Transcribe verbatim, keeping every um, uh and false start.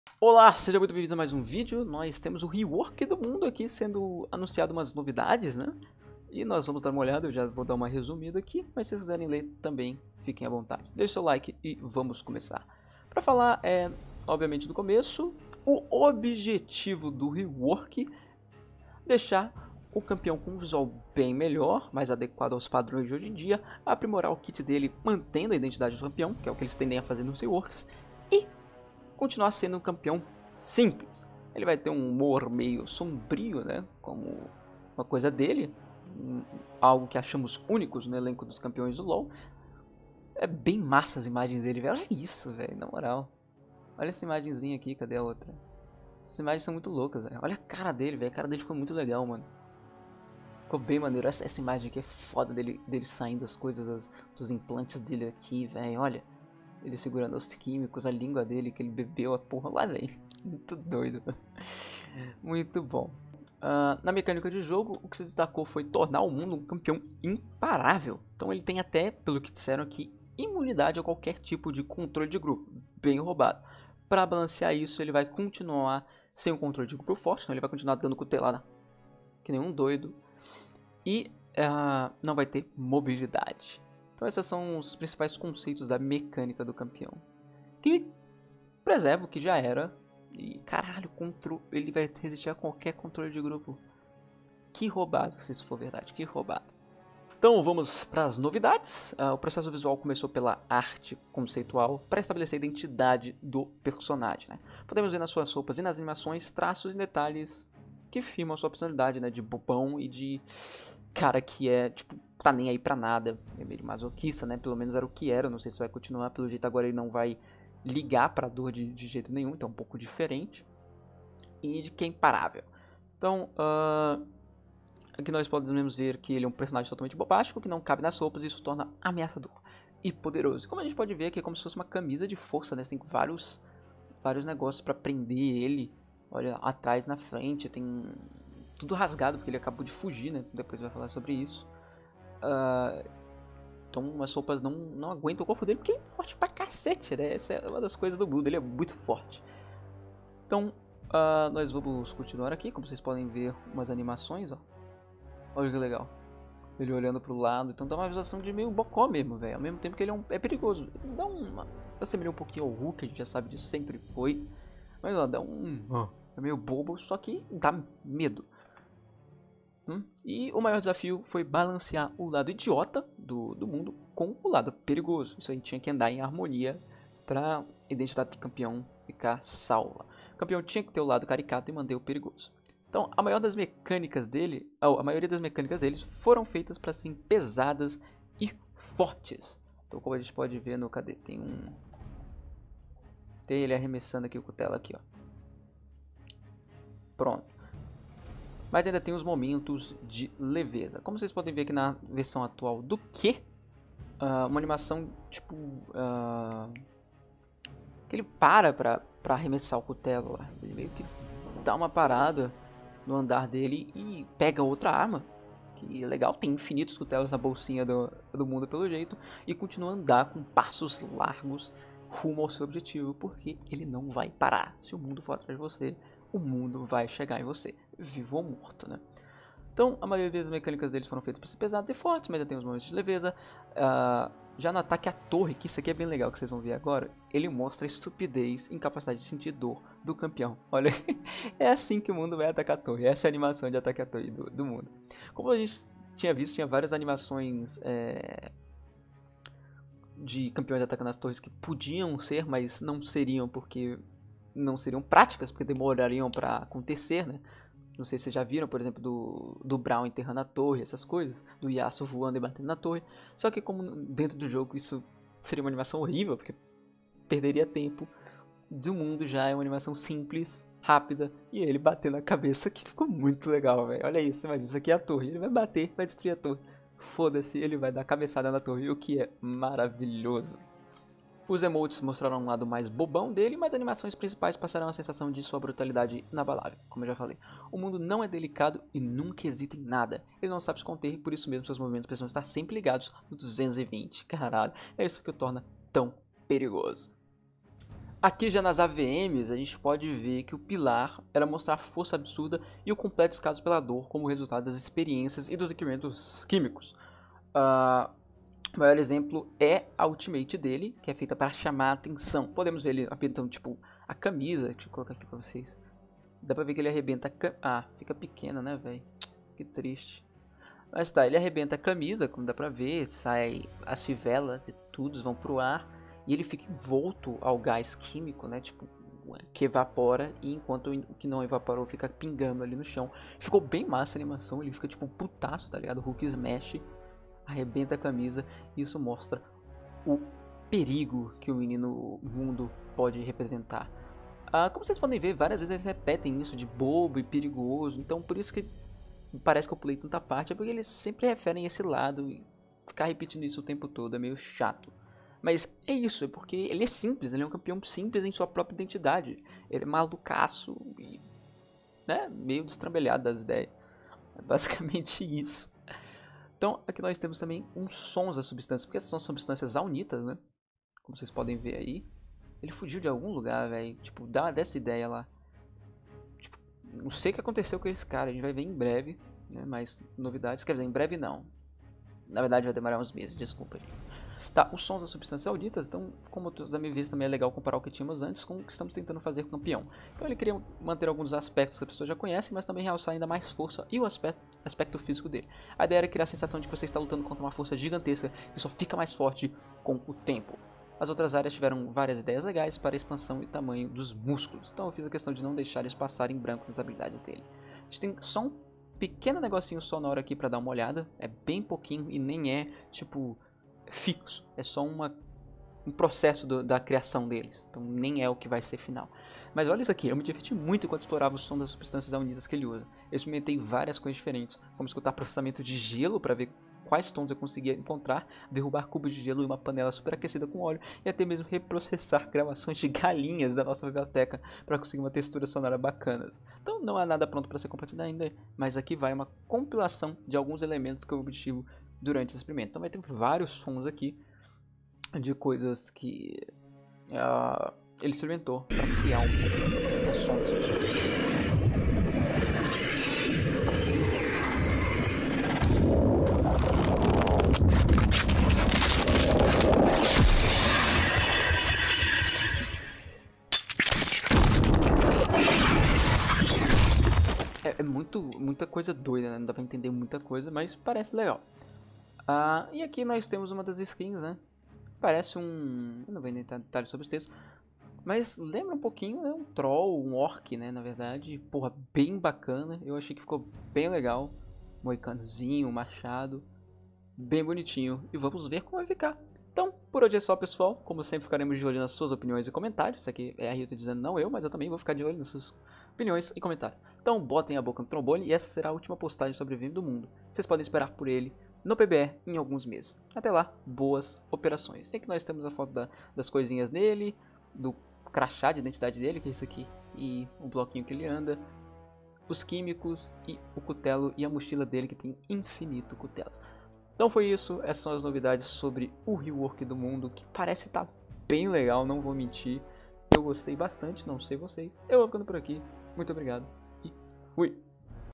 Olá, seja muito bem-vindo a mais um vídeo. Nós temos o rework do mundo aqui sendo anunciado umas novidades, né? E nós vamos dar uma olhada, eu já vou dar uma resumida aqui, mas se vocês quiserem ler também, fiquem à vontade. Deixe seu like e vamos começar. Para falar, é, obviamente do começo, o objetivo do rework, deixar o campeão com um visual bem melhor, mais adequado aos padrões de hoje em dia, aprimorar o kit dele mantendo a identidade do campeão, que é o que eles tendem a fazer nos reworks, e continuar sendo um campeão simples. Ele vai ter um humor meio sombrio, né, como uma coisa dele, um, algo que achamos únicos no elenco dos campeões do LoL. É bem massa as imagens dele, velho. Olha isso, velho, na moral. Olha essa imagenzinha aqui, cadê a outra? Essas imagens são muito loucas, velho. Olha a cara dele, velho, a cara dele ficou muito legal, mano. Ficou bem maneiro. Essa, essa imagem aqui é foda dele, dele saindo as coisas, as, dos implantes dele aqui, velho, olha. Ele segurando os químicos, a língua dele que ele bebeu a porra lá, velho. Muito doido. Muito bom. Uh, na mecânica de jogo, o que se destacou foi tornar o mundo um campeão imparável. Então ele tem até, pelo que disseram aqui, imunidade a qualquer tipo de controle de grupo. Bem roubado. Para balancear isso, ele vai continuar sem um controle de grupo forte. Então ele vai continuar dando cutelada que nem um doido. E uh, não vai ter mobilidade. Então esses são os principais conceitos da mecânica do campeão. Que preserva o que já era. E caralho, contro... ele vai resistir a qualquer controle de grupo. Que roubado, se isso for verdade, que roubado. Então vamos para as novidades. Uh, o processo visual começou pela arte conceitual para estabelecer a identidade do personagem, né? Podemos ver nas suas roupas e nas animações traços e detalhes que firmam a sua personalidade, né? De bobão e de cara que é, tipo, tá nem aí pra nada. É meio masoquista, né? Pelo menos era o que era. Não sei se vai continuar. Pelo jeito agora ele não vai ligar pra dor de, de jeito nenhum. Então é um pouco diferente. E de que é imparável. Então, uh, aqui nós podemos ver que ele é um personagem totalmente bobástico, que não cabe nas roupas. E isso torna ameaçador e poderoso. Como a gente pode ver aqui, é como se fosse uma camisa de força, né? Você tem vários, vários negócios pra prender ele. Olha, atrás, na frente, tem tudo rasgado, porque ele acabou de fugir, né? Depois vai falar sobre isso. Uh, então as roupas não, não aguentam o corpo dele, porque ele é forte pra cacete, né? Essa é uma das coisas do mundo, ele é muito forte. Então, uh, nós vamos continuar aqui, como vocês podem ver umas animações, ó. Olha que legal. Ele olhando pro lado, então dá uma visualização de meio bocó mesmo, velho. Ao mesmo tempo que ele é, um, é perigoso. Ele dá uma... Você mira um pouquinho ao Hulk, a gente já sabe disso, sempre foi. Mas ó, dá um... É meio bobo, só que dá medo. Hum? E o maior desafio foi balancear o lado idiota do, do mundo com o lado perigoso. Isso a gente tinha que andar em harmonia para a identidade do campeão ficar salva. O campeão tinha que ter o lado caricato e manter o perigoso. Então, a maior das mecânicas dele, a maioria das mecânicas deles foram feitas para serem pesadas e fortes. Então, como a gente pode ver no cadê? Tem um, tem ele arremessando aqui o cutelo aqui, ó. Pronto. Mas ainda tem os momentos de leveza. Como vocês podem ver aqui na versão atual do que uh, uma animação tipo uh, que ele para pra, pra arremessar o cutelo lá. Ele meio que dá uma parada no andar dele e pega outra arma. Que é legal, tem infinitos cutelos na bolsinha do, do mundo pelo jeito. E continua a andar com passos largos rumo ao seu objetivo. Porque ele não vai parar. Se o mundo for atrás de você, o mundo vai chegar em você, vivo ou morto, né? Então, a maioria das mecânicas deles foram feitas para ser pesados e fortes, mas já tem os momentos de leveza. Uh, já no ataque à torre, que isso aqui é bem legal, que vocês vão ver agora, ele mostra a estupidez e incapacidade de sentir dor do campeão. Olha, é assim que o mundo vai atacar a torre, essa é a animação de ataque à torre do, do mundo. Como a gente tinha visto, tinha várias animações é, de campeões atacando as torres que podiam ser, mas não seriam, porque não seriam práticas, porque demorariam para acontecer, né? Não sei se vocês já viram, por exemplo, do, do Braum enterrando a torre, essas coisas, do Yasuo voando e batendo na torre. Só que como dentro do jogo isso seria uma animação horrível, porque perderia tempo, do mundo já é uma animação simples, rápida, e ele batendo na cabeça, que ficou muito legal, velho. Olha isso, imagina, isso aqui é a torre, ele vai bater, vai destruir a torre. Foda-se, ele vai dar cabeçada na torre, o que é maravilhoso. Os emotes mostraram um lado mais bobão dele, mas as animações principais passaram a sensação de sua brutalidade inabalável, como eu já falei. O mundo não é delicado e nunca hesita em nada. Ele não sabe se conter e por isso mesmo seus movimentos precisam estar sempre ligados no duzentos e vinte. Caralho, é isso que o torna tão perigoso. Aqui já nas A V Ms a gente pode ver que o pilar era mostrar força absurda e o completo descaso pela dor como resultado das experiências e dos equipamentos químicos. Uh, o maior exemplo é a ultimate dele, que é feita para chamar a atenção. Podemos ver ele apertando tipo a camisa, deixa eu colocar aqui pra vocês. Dá pra ver que ele arrebenta a cam... Ah, fica pequena, né, velho? Que triste. Mas tá, ele arrebenta a camisa, como dá pra ver, sai as fivelas e tudo, vão pro ar. E ele fica envolto ao gás químico, né, tipo, que evapora. E enquanto o que não evaporou fica pingando ali no chão. Ficou bem massa a animação, ele fica tipo putaço, tá ligado? O Hulk smash, arrebenta a camisa. E isso mostra o perigo que o menino mundo pode representar. Ah, como vocês podem ver, várias vezes eles repetem isso de bobo e perigoso. Então por isso que parece que eu pulei tanta parte, é porque eles sempre referem esse lado e ficar repetindo isso o tempo todo é meio chato. Mas é isso, é porque ele é simples, ele é um campeão simples em sua própria identidade. Ele é malucaço e, né, meio destrambelhado das ideias. É basicamente isso. Então aqui nós temos também uns sons das substâncias, porque essas são substâncias aunitas, né? Como vocês podem ver aí. Ele fugiu de algum lugar, velho. Tipo, dá dessa ideia lá. Tipo, não sei o que aconteceu com esse cara, a gente vai ver em breve, né? Mais novidades, quer dizer, em breve não. Na verdade vai demorar uns meses, desculpa aí. Tá, os sons das substâncias auditas, então, como outros amigos viram, também é legal comparar o que tínhamos antes com o que estamos tentando fazer com o campeão. Então ele queria manter alguns aspectos que a pessoa já conhece, mas também realçar ainda mais força e o aspecto, aspecto físico dele. A ideia era criar a sensação de que você está lutando contra uma força gigantesca que só fica mais forte com o tempo. As outras áreas tiveram várias ideias legais para a expansão e tamanho dos músculos, então eu fiz a questão de não deixar eles passarem em branco nas habilidades dele. A gente tem só um pequeno negocinho sonoro aqui para dar uma olhada, é bem pouquinho e nem é, tipo, fixo, é só uma, um processo do, da criação deles, então nem é o que vai ser final. Mas olha isso aqui, eu me diverti muito enquanto explorava o som das substâncias aunidas que ele usa. Eu experimentei várias coisas diferentes, como escutar processamento de gelo para ver quais tons eu conseguia encontrar, derrubar cubos de gelo em uma panela superaquecida com óleo e até mesmo reprocessar gravações de galinhas da nossa biblioteca para conseguir uma textura sonora bacanas. Então não há nada pronto para ser compartilhado ainda, mas aqui vai uma compilação de alguns elementos que eu obtive durante esse experimento. Então vai ter vários sons aqui de coisas que uh, ele experimentou para criar um, um som desse tipo. É muito, muita coisa doida, né? Não dá pra entender muita coisa, mas parece legal. Ah, e aqui nós temos uma das skins, né? Parece um... eu não vou entrar em detalhes sobre os textos, mas lembra um pouquinho, né? Um troll, um orc, né? Na verdade, porra, bem bacana. Eu achei que ficou bem legal. Moicanozinho, machado, bem bonitinho. E vamos ver como vai ficar. Então, por hoje é só, pessoal. Como sempre, ficaremos de olho nas suas opiniões e comentários. Isso aqui é a Rita dizendo, não eu, mas eu também vou ficar de olho nas suas opiniões e comentários. Então, botem a boca no trombone e essa será a última postagem sobre o Sobrevivendo do Mundo. Vocês podem esperar por ele no P B R em alguns meses. Até lá, boas operações. E aqui nós temos a foto da, das coisinhas dele, do crachá de identidade dele, que é isso aqui, e o bloquinho que ele anda, os químicos e o cutelo e a mochila dele que tem infinito cutelos. Então foi isso, essas são as novidades sobre o rework do mundo, que parece estar bem legal, não vou mentir. Eu gostei bastante, não sei vocês. Eu vou ficando por aqui, muito obrigado e fui!